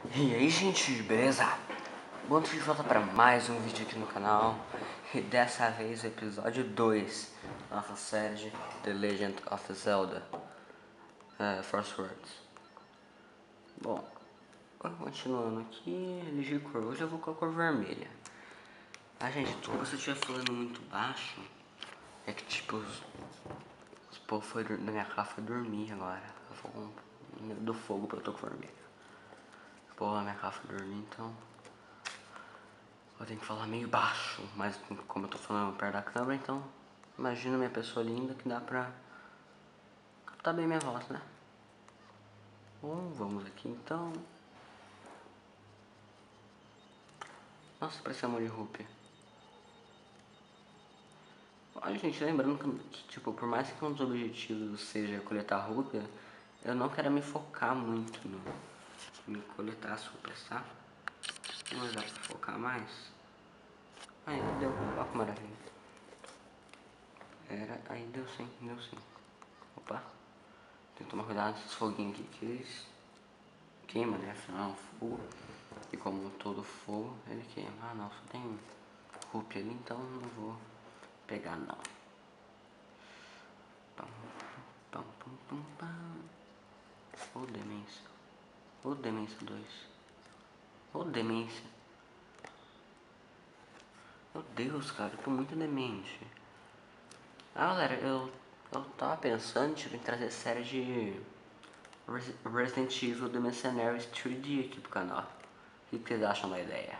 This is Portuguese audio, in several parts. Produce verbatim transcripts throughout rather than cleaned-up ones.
E aí, gente, beleza? Bom, de volta para mais um vídeo aqui no canal. E dessa vez o episódio dois da nossa série de The Legend of Zelda uh, Force Words. Bom, continuando aqui, eleger cor. Hoje eu vou com a cor vermelha. Ah, gente, se você estiver falando muito baixo, é que tipo, os, os povos foi, da minha casa foi dormir agora. Eu vou com medo do fogo pra eu tô com vermelho. Os povos da minha casa foi dormir, então eu tenho que falar meio baixo, mas como eu tô falando perto da câmera, então imagina minha pessoa linda que dá pra captar bem minha voz, né? Bom, vamos aqui então. Nossa, parece amor de rúpia. Olha, gente, lembrando que, tipo, por mais que um dos objetivos seja coletar rúpia, eu não quero me focar muito no em coletar as rúpias, tá? Mas dá pra focar mais. Aí, deu. Olha que maravilha. Era, aí deu sim, deu sim. Opa. Tem que tomar cuidado com esses foguinhos aqui, que eles queimam, né? Afinal, fogo. E como todo fogo, ele queima. Ah, não, só tem rúpia ali, então não vou pegar, não. Pam, pam, pam, pam, pam. Ô, demência. Ô, demência dois. Ô, demência. Meu Deus, cara, eu tô muito demente. Ah, galera, eu, eu tava pensando tipo, em trazer série de Resident Evil The Mercenaries três D aqui pro canal. O que vocês acham da ideia?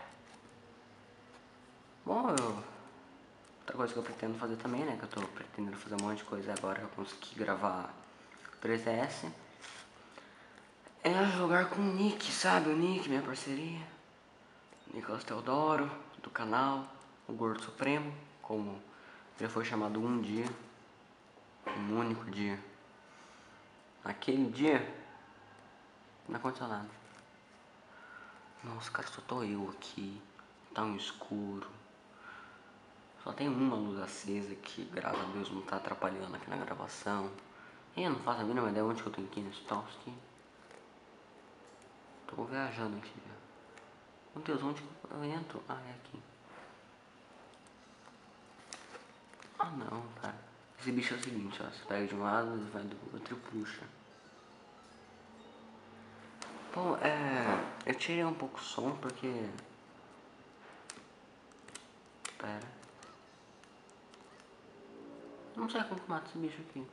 Bom, eu... outra coisa que eu pretendo fazer também, né? Que eu tô pretendendo fazer um monte de coisa agora que eu consegui gravar três D S. É jogar com o Nick, sabe? O Nick, minha parceria. Nicolas Teodoro, do canal. O Gordo Supremo, como já foi chamado um dia. Um único dia. Aquele dia, não aconteceu nada. Nossa, cara, só tô eu aqui. Tá um escuro. Só tem uma luz acesa que, graças a Deus, não tá atrapalhando aqui na gravação. E eu não faço a mínima ideia onde que eu tenho que ir nesse tal aqui. Tô viajando aqui. Meu Deus, onde que eu entro? Ah, é aqui. Ah, não, cara. Esse bicho é o seguinte, ó. Você pega de um lado e vai do outro e puxa. Bom, é... eu tirei um pouco o som porque... Pera. Não sei como que mata esse bicho aqui.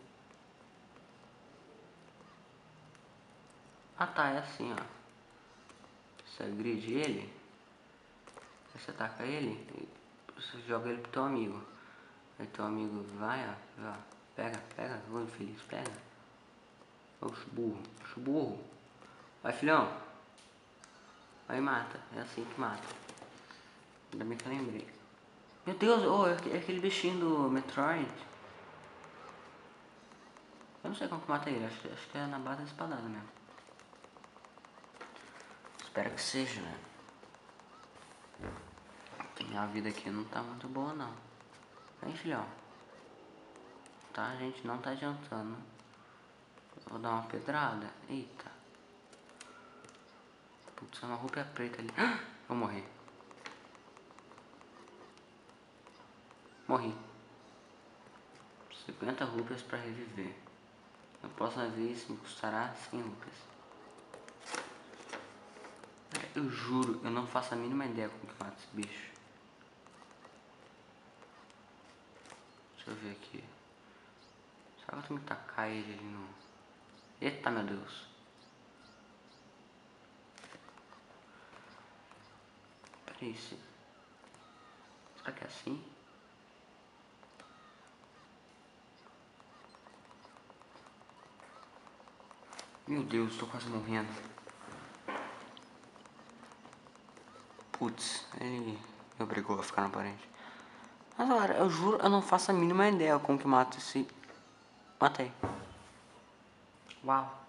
Ah tá, é assim, ó. Você agride ele, você ataca ele, você joga ele pro teu amigo. Aí teu amigo vai, ó, ó pega, pega, ô infeliz, pega. Oxe, burro, oxe, burro. Vai, filhão. Aí mata, é assim que mata. Ainda bem que eu lembrei. Meu Deus, oh, é aquele bichinho do Metroid. Eu não sei como que mata ele, acho, acho que é na base da espadada mesmo. Espero que seja, né? Minha vida aqui não tá muito boa não. Vem, filhão. Tá, a gente não tá adiantando. Vou dar uma pedrada. Eita. Putz, é uma roupa preta ali. Vou morrer. Morri. cinquenta rupias pra reviver. Na próxima vez me custará cem rupias. Eu juro, eu não faço a mínima ideia como que mata esse bicho. Deixa eu ver aqui. Será que eu tenho que tacar ele ali no... Eita, meu Deus. Peraí, se... será que é assim? Meu Deus, tô quase morrendo. Putz, ele me obrigou a ficar na parede. Mas galera, eu juro, eu não faço a mínima ideia como que mata esse... Matei. Uau.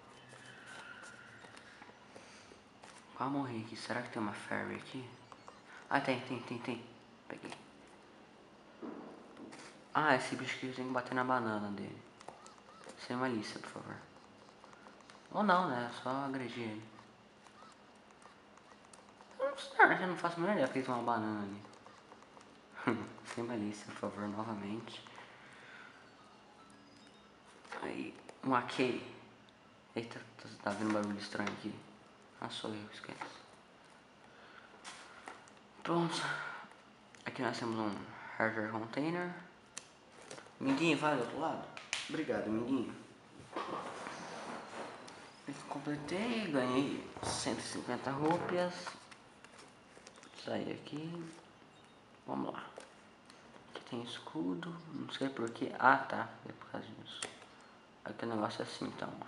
Quase morri aqui. Será que tem uma fairy aqui? Ah, tem, tem, tem, tem. Peguei. Ah, esse bicho aqui tem que bater na banana dele. Sem malícia, por favor. Ou não, né? Só agredir ele. Eu não faço a menor ideia porque tem uma banana ali. Sem malícia, por favor, novamente. Aí, um aqui. Eita, tá vendo barulho estranho aqui? Ah, sou eu, esquece. Pronto. Aqui nós temos um hardware container. Minguinho, vai do outro lado. Obrigado, Minguinho. Completei, ganhei cento e cinquenta rupias. Saí aqui. Vamos lá. Aqui tem escudo. Não sei porquê. Ah, tá. É por causa disso. Aqui o negócio é assim, então. Ó.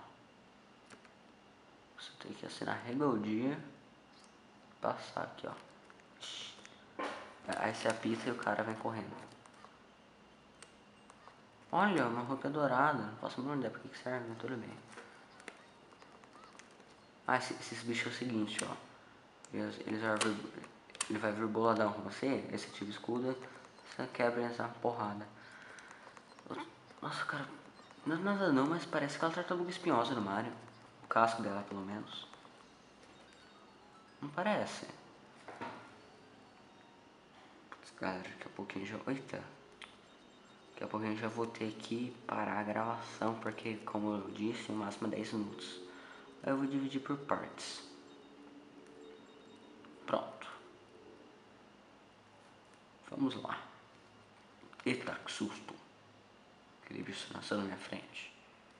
Você tem que assinar rebeldia. Passar aqui, ó. Aí você apita e o cara vem correndo. Olha, uma roupa dourada. Não posso me ideia pra que serve, mas tudo bem. Ah, esse, esses bichos é o seguinte, ó. Eles, eles vai vir, ele vai vir boladão com você, esse tipo de escudo, você quebra essa porrada. Nossa, cara, não é nada não, mas parece aquela tartaruga espinhosa do Mario. O casco dela, pelo menos. Não parece. Putz, galera, daqui a pouquinho já... Eita. Daqui a pouquinho eu já vou ter que parar a gravação, porque, como eu disse, no máximo dez minutos. Aí eu vou dividir por partes. Pronto. Vamos lá. Eita, que susto. Aquele bicho nasceu na minha frente.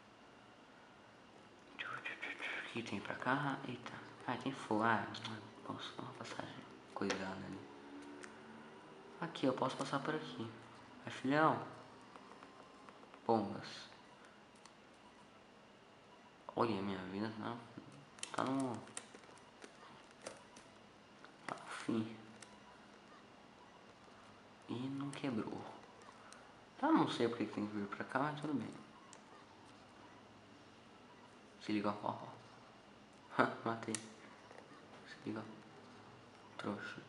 O que tem pra cá? Eita. Ah, tem fogo. Ah, posso dar uma passagem coisada ali. Aqui, eu posso passar por aqui. É, filhão. Pombas. Olha, minha vida não. Tá no... Tá no fim. E não quebrou. Eu não sei porque tem que vir pra cá, mas tudo bem. Se liga, ó, ó. Matei. Se liga, ó. Trouxa.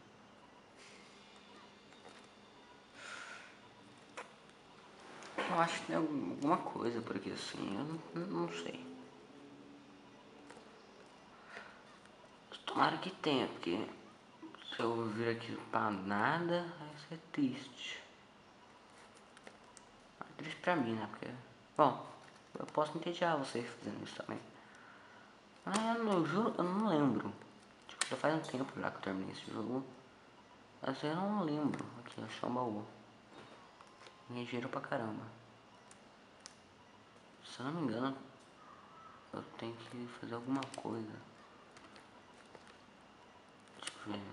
Eu acho que tem alguma coisa por aqui assim, eu não, não sei. Tomara que tenha, porque se eu vir aqui pra nada, vai ser triste. É triste pra mim, né? Porque, bom, eu posso entediar vocês fazendo isso também. Ah, eu, não, eu juro, eu não lembro. Tipo, já faz um tempo já que eu terminei esse jogo. Mas eu não lembro. Aqui, achei um baú. Ganhei dinheiro pra caramba. Se eu não me engano, eu tenho que fazer alguma coisa. Deixa eu ver.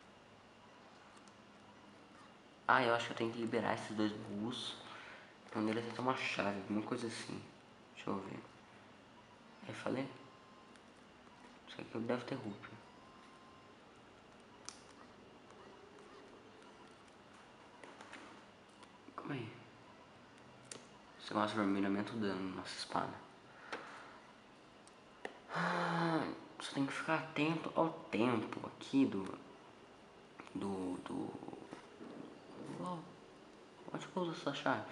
Ah, eu acho que eu tenho que liberar esses dois baús. Um deles tem uma chave, alguma coisa assim. Deixa eu ver. Aí falei? Isso aqui deve ter rúpia. Calma aí. Esse negócio vermelho aumenta o dano na nossa espada. Ah, você tem que ficar atento ao tempo aqui do... Do... do... Oh, onde que eu uso essa chave?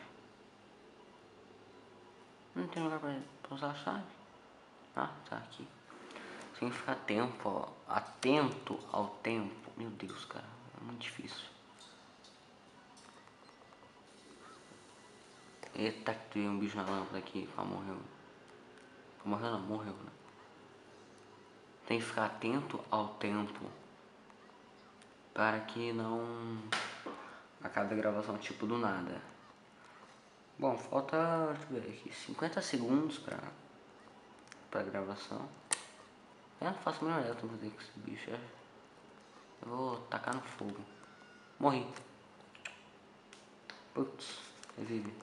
Não tem lugar pra, pra usar a chave? Ah, tá aqui. Você tem que ficar tempo, ó, atento ao tempo. Meu Deus, cara, é muito difícil. Eita, que tem um bicho na lâmpada aqui. Ah, morreu. Morreu não, morreu, né? Tem que ficar atento ao tempo. Para que não acabe a gravação tipo do nada. Bom, falta, deixa eu ver aqui, cinquenta segundos pra, pra gravação. Eu não faço a menor ideia do que fazer com esse bicho. Eu vou tacar no fogo. Morri. Putz, revive.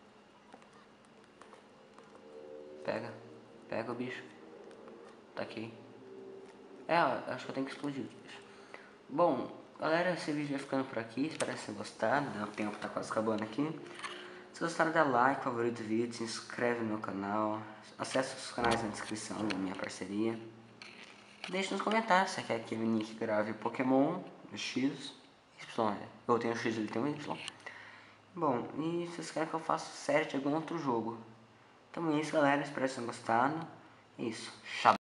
Pega. Pega o bicho. Taquei. É, acho que eu tenho que explodir o bicho. Bom, galera, esse vídeo vai ficando por aqui. Espero que vocês tenham gostado, né? O tempo tá quase acabando aqui. Se gostaram, dá like, favorito o vídeo, se inscreve no meu canal. Acesse os canais na descrição da minha parceria. Deixe nos comentários se quer que o Nick grave Pokémon, X, Y. Eu tenho X, ele tem um Y. Bom, e se vocês querem que eu faça série de algum outro jogo. Então é isso, galera. Espero que vocês tenham gostado. É isso. Tchau.